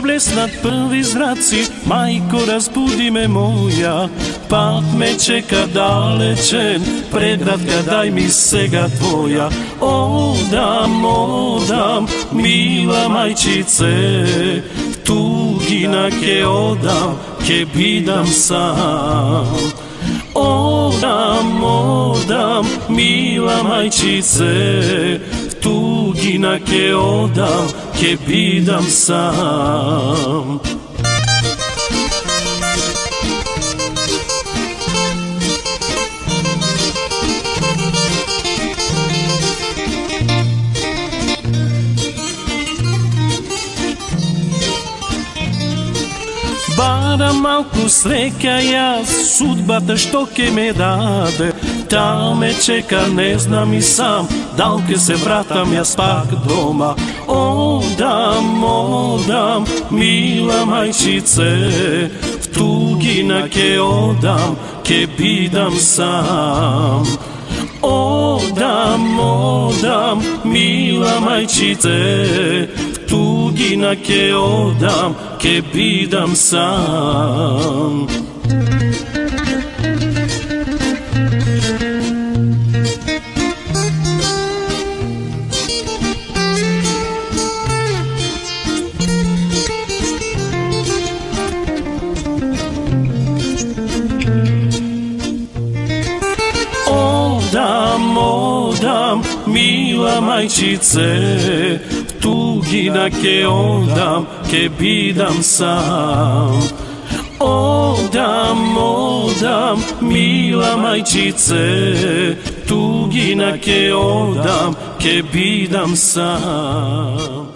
blesnat prvi zraci, majko razbudi me moja, pad me čeka dalečen, predratka daj mi sega tvoja. Odam, odam, mila majčice, tugi na ke odam, ke bidam sam. Odam, odam, mila majčice, tugi na ke odam, ke bidam sam. Bara malku sreća ja, sudbata što ke me dade, ta me čeka, ne znam i sam, da li ke se vratam ja spak doma. Odam, odam, mila majčice, tugi na ke odam, ke bidam sam. Odam, odam, mila majčice, tugi na ke odam, ke bidam sam. Odam, odam, mila majčice, tugi na ke odam, ke bidam sam. Odam, odam, mila majčice, tugi na ke odam, ke bidam sam.